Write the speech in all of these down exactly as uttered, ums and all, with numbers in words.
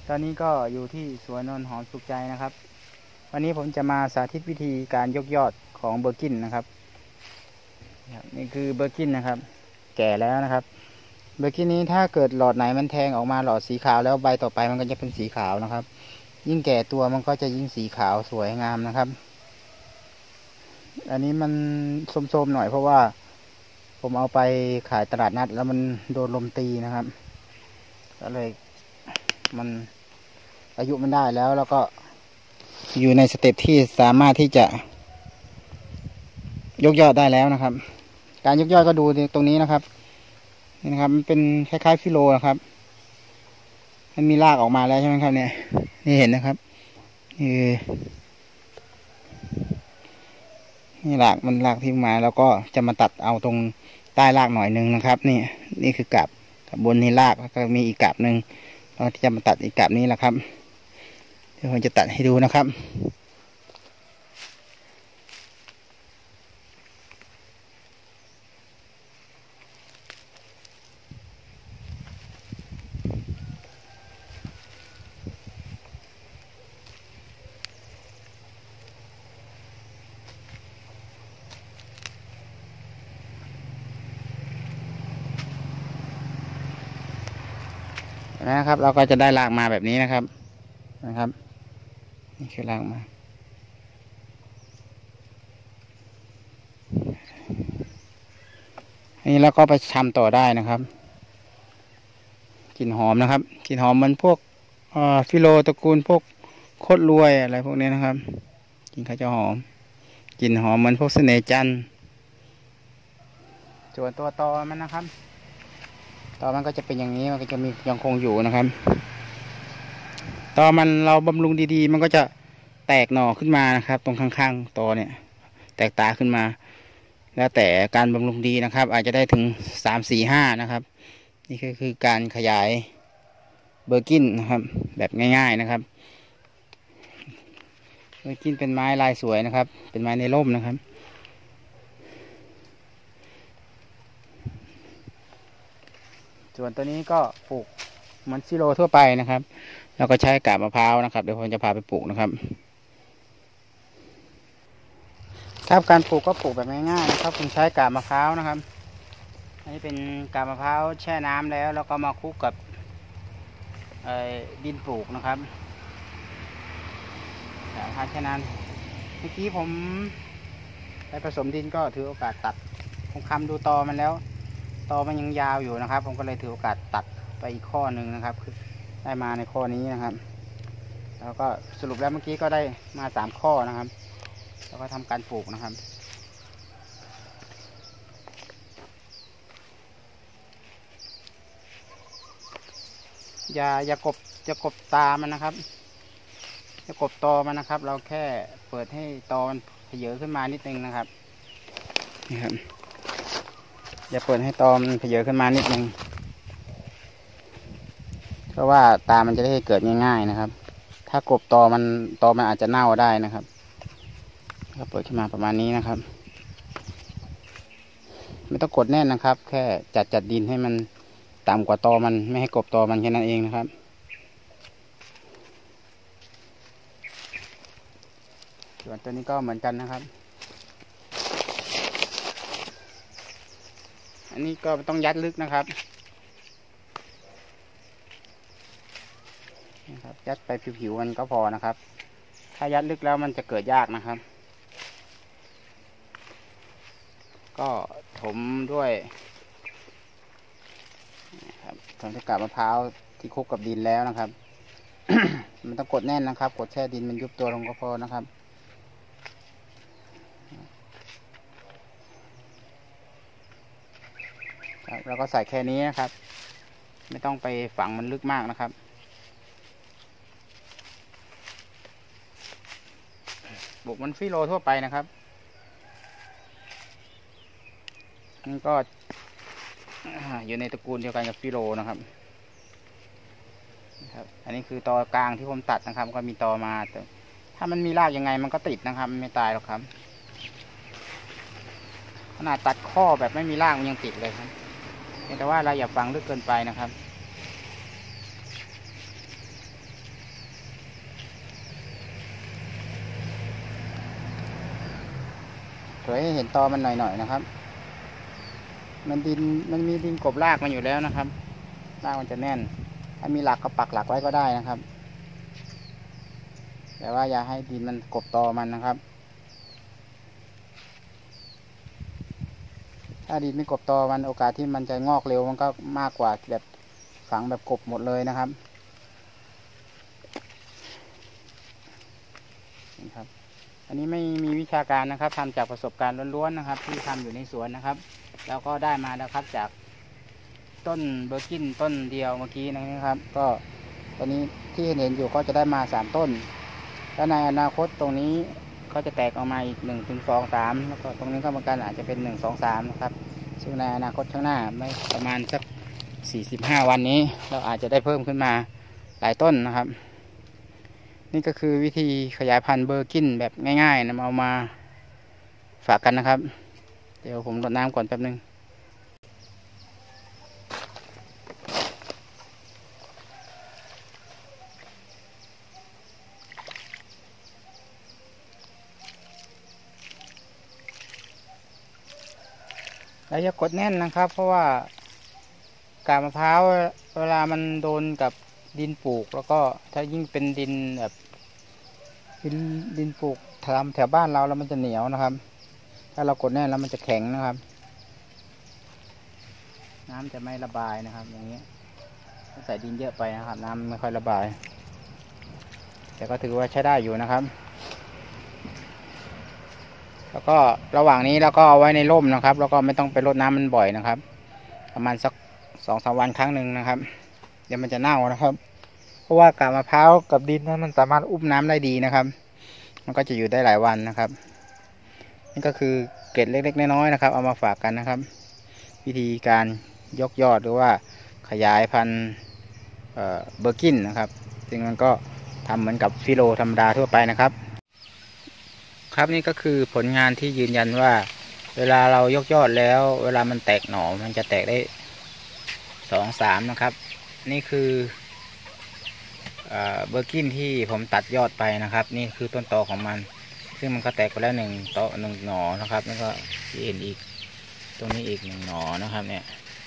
ตอนนี้ก็อยู่ที่สวนนนหอมสุขใจนะครับวันนี้ผมจะมาสาธิตวิธีการยกยอดของเบอร์กินนะครับนี่คือเบอร์กินนะครับแก่แล้วนะครับเบอร์กินนี้ถ้าเกิดหลอดไหนมันแทงออกมาหลอดสีขาวแล้วใบต่อไปมันก็จะเป็นสีขาวนะครับยิ่งแก่ตัวมันก็จะยิ่งสีขาวสวยงามนะครับอันนี้มันโทรมๆหน่อยเพราะว่าผมเอาไปขายตลาดนัดแล้วมันโดนลมตีนะครับก็เลยมันอายุมันได้แล้วแล้วก็อยู่ในสเต็ปที่สามารถที่จะยกยอดได้แล้วนะครับการยกยอดก็ดูตรงนี้นะครับนี่นะครับมันเป็นคล้ายๆฟิโลนะครับมันมีรากออกมาแล้วใช่ไหมครับเนี่ยนี่เห็นนะครับนี่นี่รากมันรากที่มาแล้วก็จะมาตัดเอาตรงใต้รากหน่อยหนึ่งนะครับนี่นี่คือกาบบนนี้รากแล้วก็มีอีกกาบหนึ่งเราจะมาตัดอีกกาบนี้แหละครับเดี๋ยวผมจะตัดให้ดูนะครับนะครับเราก็จะได้รากมาแบบนี้นะครับนะครับนี่คือรากมาอันนี้เราก็ไปทำต่อได้นะครับกลิ่นหอมนะครับกลิ่นหอมมันพวกฟิโลตระกูลพวกโคตรรวยอะไรพวกนี้นะครับกลิ่นเขาจะหอมกลิ่นหอมเหมือนพวกเสน่ห์จันทร์ส่วนตัวตอมันนะครับตอมันก็จะเป็นอย่างนี้มันก็จะมียังคงอยู่นะครับตอมันเราบำรุงดีๆมันก็จะแตกหน่อขึ้นมานะครับตรงข้างๆตอเนี่ยแตกตาขึ้นมาแล้วแต่การบำรุงดีนะครับอาจจะได้ถึงสามสี่ห้านะครับนี่ก็คือการขยายเบอร์กินนะครับแบบง่ายๆนะครับเบอร์กินเป็นไม้ลายสวยนะครับเป็นไม้ในร่มนะครับส่วนตัวนี้ก็ปลูกเหมือนซิโลทั่วไปนะครับแล้วก็ใช้กาบมะพร้าวนะครับเดี๋ยวผมจะพาไปปลูกนะครับครับการปลูกก็ปลูกแบบง่ายๆนะครับผมใช้กาบมะพร้าวนะครับอันนี้เป็นกาบมะพร้าวแช่น้ำแล้วแล้วก็มาคลุกกับดินปลูกนะครับกาบแช่น้ำเมื่อกี้ผมไปผสมดินก็ถือโอกาสตัดผมคำดูตอมันแล้วตอมันยังยาวอยู่นะครับผมก็เลยถือโอกาสตัดไปอีกข้อหนึ่งนะครับคือได้มาในข้อนี้นะครับแล้วก็สรุปแล้วเมื่อกี้ก็ได้มาสามข้อนะครับแล้วก็ทำการปลูกนะครับอย่าอย่ากบอย่ากบตามันนะครับอย่ากบตอมันนะครับเราแค่เปิดให้ตอมันเผยขึ้นมานิดนึงนะครับนี่ครับอย่าเปิดให้ตอมันเผยขึ้นมานิดนึงเพราะว่าตามันจะได้เกิดง่ายๆนะครับถ้ากบตอมันตอมันอาจจะเน่าได้นะครับก็เปิดขึ้นมาประมาณนี้นะครับไม่ต้องกดแน่นนะครับแค่จัดจัดดินให้มันต่ำกว่าตอมันไม่ให้กบตอมันแค่นั้นเองนะครับส่วนตัวนี้ก็เหมือนกันนะครับอันนี้ก็ต้องยัดลึกนะครับนะครับยัดไปผิวๆมันก็พอนะครับถ้ายัดลึกแล้วมันจะเกิดยากนะครับก็ถมด้วยนะครับถมด้วยกาบมะพร้าวที่คลุกกับดินแล้วนะครับ มันต้องกดแน่นนะครับกดแช่ดินมันยุบตัวลงก็พอนะครับแล้วก็ใส่แค่นี้นะครับไม่ต้องไปฝังมันลึกมากนะครับปลูกมันฟิโลทั่วไปนะครับนี่ก็อยู่ในตระกูลเดียวกันกับฟิโลนะครับนะครับอันนี้คือตอกลางที่ผมตัดนะครับก็มีตอมาแต่ถ้ามันมีรากยังไงมันก็ติดนะครับมันไม่ตายหรอกครับขนาดตัดข้อแบบไม่มีรากมันยังติดเลยครับแต่ว่าเราอย่าฝังลึกเกินไปนะครับวยให้เห็นตอมันหน่อยๆนะครับมันดินมันมีดินกบรากมันอยู่แล้วนะครับรากมันจะแน่นถ้ามีหลักก็ปักหลักไว้ก็ได้นะครับแต่ว่าอย่าให้ดินมันกบตอมันนะครับถ้าดินไม่กบตอมันโอกาสที่มันจะงอกเร็วมันก็มากกว่าแบบฝังแบบกบหมดเลยนะครับนี่ครับอันนี้ไม่มีวิชาการนะครับทำจากประสบการณ์ล้วนๆนะครับที่ทำอยู่ในสวนนะครับแล้วก็ได้มาแล้วครับจากต้นเบอร์กินต้นเดียวเมื่อกี้นะครับก็ตอนนี้ที่เห็นอยู่ก็จะได้มาสามต้นแล้วในอนาคตตรงนี้ก็จะแตกออกมาอีกหนึ่งถึงสองสามแล้วก็ตรงนี้ก็เหมือนกันอาจจะเป็นหนึ่งสองสามนะครับซึ่งในอนาคตข้างหน้าไม่ประมาณสักสี่สิบห้าวันนี้เราอาจจะได้เพิ่มขึ้นมาหลายต้นนะครับนี่ก็คือวิธีขยายพันธุ์เบอร์กินแบบง่ายๆนะเอามาฝากกันนะครับเดี๋ยวผมรดน้ำก่อนแป๊บนึงแล้วอย่ากดแน่นนะครับเพราะว่ากาบมะพร้าวเวลามันโดนกับดินปลูกแล้วก็ถ้ายิ่งเป็นดินแบบดินดินปลูกทำแถวบ้านเราแล้วมันจะเหนียวนะครับถ้าเรากดแน่นแล้วมันจะแข็งนะครับน้ำจะไม่ระบายนะครับอย่างนี้ใส่ดินเยอะไปนะครับน้ำไม่ค่อยระบายแต่ก็ถือว่าใช้ได้อยู่นะครับแล้วก็ระหว่างนี้เราก็เอาไว้ในร่มนะครับแล้วก็ไม่ต้องไปรดน้ำมันบ่อยนะครับประมาณสักสองสามวันครั้งหนึ่งนะครับเดี๋ยวมันจะเน่านะครับเพราะว่ากาบมะพร้าวกับดินนั้นมันสามารถอุ้มน้ำได้ดีนะครับมันก็จะอยู่ได้หลายวันนะครับนี่ก็คือเกร็ดเล็กๆน้อยๆนะครับเอามาฝากกันนะครับวิธีการยกยอดหรือว่าขยายพันธุ์เบอร์กินนะครับซึ่งมันก็ทำเหมือนกับฟิโลธรรมดาทั่วไปนะครับครับนี่ก็คือผลงานที่ยืนยันว่าเวลาเรายกยอดแล้วเวลามันแตกหน่อมันจะแตกได้สองสามนะครับนี่คือเบอร์กินที่ผมตัดยอดไปนะครับนี่คือต้นตอของมันซึ่งมันก็แตกไปแล้วหนึ่งตอหนึ่งหน่อนะครับแล้วก็ที่เห็นอีกตรงนี้อีกหนึ่งหน่อนะครับเนี่ย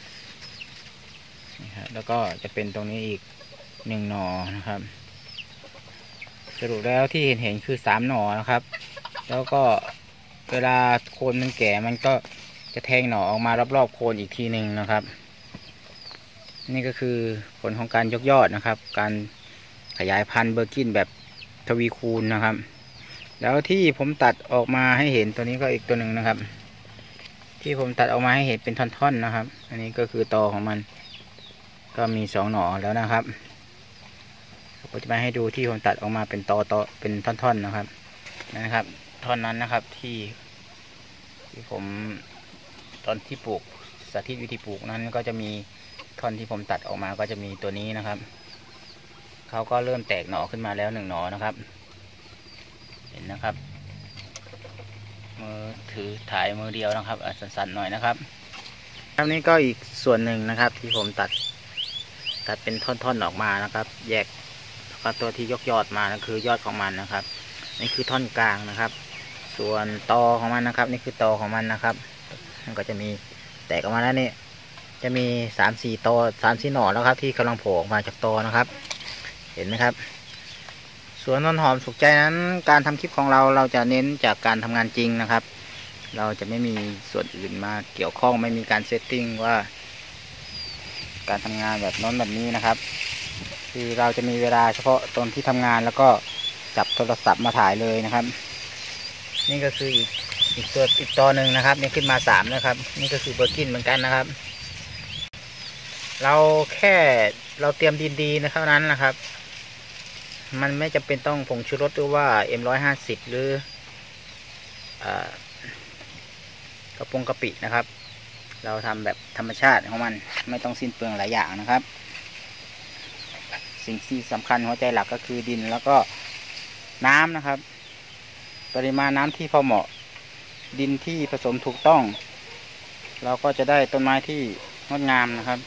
นี่ครับแล้วก็จะเป็นตรงนี้อีกหนึ่งหน่อนะครับสรุปแล้วที่เห็นเห็นคือสามหน่อนะครับแล้วก็เวลาโคนมันแก่มันก็จะแทงหน่อออกมารอบๆโคนอีกทีหนึ่งนะครับนี่ก็คือผลของการยกยอดนะครับการขยายพันธุ์เบอร์กินแบบทวีคูณนะครับแล้วที่ผมตัดออกมาให้เห็นตัวนี้ก็อีกตัวหนึ่งนะครับที่ผมตัดออกมาให้เห็นเป็นท่อนๆนะครับอันนี้ก็คือตอของมันก็มีสองหน่อแล้วนะครับผมจะมาให้ดูที่ผมตัดออกมาเป็นตอตอเป็นท่อนๆนะครับนะครับท่อนนั้นนะครับที่ที่ผมตอนที่ปลูกสาธิตวิธีปลูกนั้นก็จะมีท่อนที่ผมตัดออกมาก็จะมีตัวนี้นะครับเขาก็เริ่มแตกหน่อขึ้นมาแล้วหนึ่งหน่อนะครับเห็นนะครับมือถือถ่ายมือเดียวนะครับสั่นๆหน่อยนะครับครับนี่ก็อีกส่วนหนึ่งนะครับที่ผมตัดตัดเป็นท่อนๆออกมานะครับแยกแล้วก็ตัวที่ยกยอดมานั่นคือยอดของมันนะครับนี่คือท่อนกลางนะครับส่วนตอของมันนะครับนี่คือตอของมันนะครับมันก็จะมีแตกออกมาแล้วนี่จะมีสามสี่ตอสามสี่หน่อแล้วครับที่กำลังโผล่ออกมาจากตอนะครับเห็นไหมครับส่วนต้นหอมสุขใจนั้นการทำคลิปของเราเราจะเน้นจากการทำงานจริงนะครับเราจะไม่มีส่วนอื่นมาเกี่ยวข้องไม่มีการเซตติ้งว่าการทำงานแบบน้นแบบนี้นะครับคือเราจะมีเวลาเฉพาะตอนที่ทำงานแล้วก็จับโทรศัพท์มาถ่ายเลยนะครับนี่ก็คืออีกอีกตัวอีกตัวหนึ่งนะครับนี่ขึ้นมาสามนะครับนี่ก็คือเบอร์กินเหมือนกันนะครับเราแค่เราเตรียมดินดีนะเท่านั้นนะครับมันไม่จำเป็นต้องผงชูรสหรือว่า เอ็ม หนึ่งร้อยห้าสิบ หรือกระปงกะปินะครับเราทำแบบธรรมชาติของมันไม่ต้องสิ้นเปลืองหลายอย่างนะครับสิ่งที่สำคัญหัวใจหลักก็คือดินแล้วก็น้ำนะครับปริมาณน้ำที่พอเหมาะดินที่ผสมถูกต้องเราก็จะได้ต้นไม้ที่งดงามนะครับ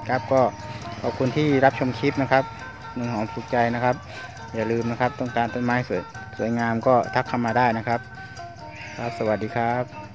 ครับก็ขอบคุณที่รับชมคลิปนะครับหนึ่งหอมสุขใจนะครับอย่าลืมนะครับต้องการต้นไม้สวยสวยงามก็ทักเข้ามาได้นะครับครับสวัสดีครับ